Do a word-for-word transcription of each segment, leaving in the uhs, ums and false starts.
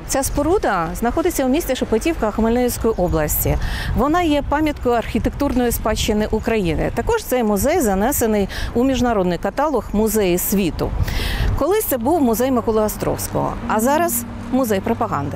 Ця споруда знаходиться у місті Шепетівка Хмельницької області. Вона є пам'яткою архітектурної спадщини України. Також цей музей занесений у міжнародний каталог «Музеї світу». Колись це був музей Миколи Островського, а зараз музей пропаганди.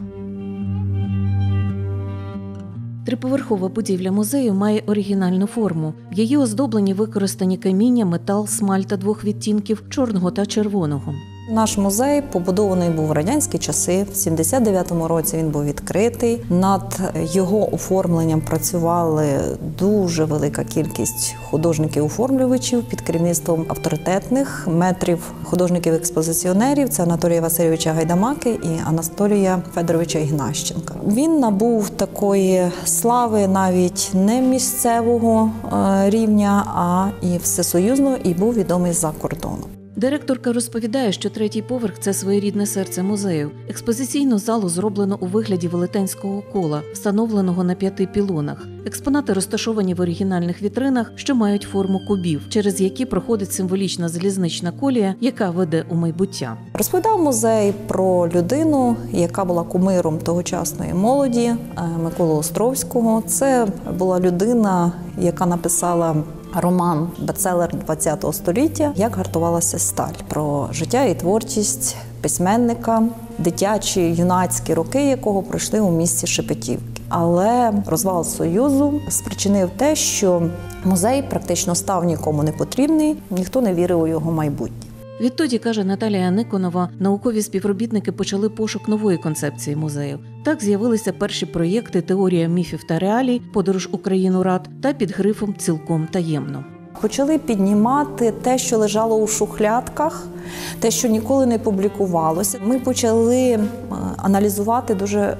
Триповерхова будівля музею має оригінальну форму. В її оздобленні використані каміння, метал, смальта двох відтінків – чорного та червоного. Наш музей побудований був в радянські часи. В сімдесят дев'ятому році він був відкритий. Над його оформленням працювали дуже велика кількість художників-оформлювачів під керівництвом авторитетних метрів художників-експозиціонерів. Це Анатолія Васильовича Гайдамаки і Анатолія Федоровича Ігнащенка. Він набув такої слави навіть не місцевого рівня, а і всесоюзного, і був відомий за кордоном. Директорка розповідає, що третій поверх – це своєрідне серце музею. Експозиційну залу зроблено у вигляді велетенського кола, встановленого на п'яти пілонах. Експонати розташовані в оригінальних вітринах, що мають форму кубів, через які проходить символічна залізнична колія, яка веде у майбуття. Розповідав музей про людину, яка була кумиром тогочасної молоді, Миколу Островського. Це була людина, яка написала роман бестселер ХХ століття «Як гартувалася сталь» про життя і творчість письменника, дитячі, юнацькі роки якого пройшли у місті Шепетівки. Але розвал Союзу спричинив те, що музей практично став нікому не потрібний, ніхто не вірив у його майбутнє. Відтоді, каже Наталія Никонова, наукові співробітники почали пошук нової концепції музею. Так з'явилися перші проєкти «Теорія міфів та реалій», «Подорож у країну рад» та під грифом «Цілком таємно». Почали піднімати те, що лежало у шухлядках, те, що ніколи не публікувалося. Ми почали аналізувати дуже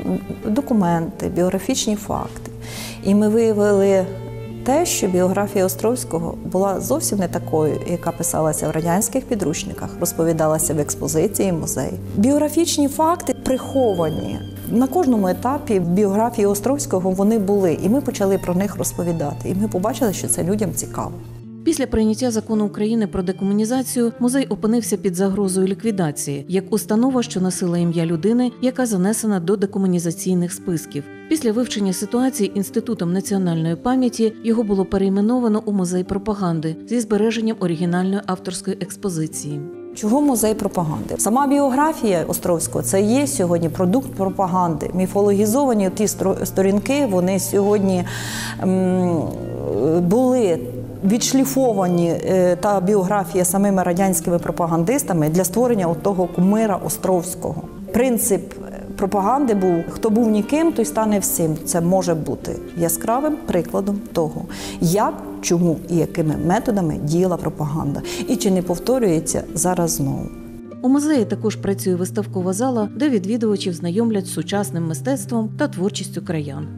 документи, біографічні факти. І ми виявили те, що біографія Островського була зовсім не такою, яка писалася в радянських підручниках, розповідалася в експозиції музею. Біографічні факти приховані. На кожному етапі в біографії Островського вони були, і ми почали про них розповідати. І ми побачили, що це людям цікаво. Після прийняття закону України про декомунізацію музей опинився під загрозою ліквідації, як установа, що носила ім'я людини, яка занесена до декомунізаційних списків. Після вивчення ситуації Інститутом національної пам'яті його було перейменовано у музей пропаганди зі збереженням оригінальної авторської експозиції. Чого музей пропаганди? Сама біографія Островського – це є сьогодні продукт пропаганди. Міфологізовані ті сторінки, вони сьогодні м, були відшліфовані, та біографія самими радянськими пропагандистами для створення того кумира Островського. Принцип пропаганди був, хто був ніким, той стане всім. Це може бути яскравим прикладом того, як, чому і якими методами діяла пропаганда. І чи не повторюється зараз знову. У музеї також працює виставкова зала, де відвідувачів знайомлять з сучасним мистецтвом та творчістю краян.